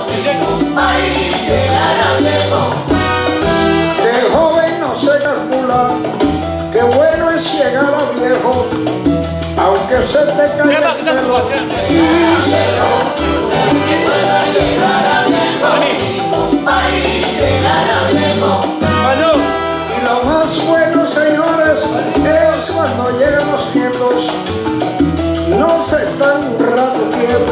ningún país llegará viejo. De joven no se calcula, qué bueno es llegar a viejo, aunque se te caiga el pelo y se Que pueda llegar a viejo, ningún país llegará viejo. Y lo más bueno, señores, es cuando llegan los nietos, no se están un rato quietos.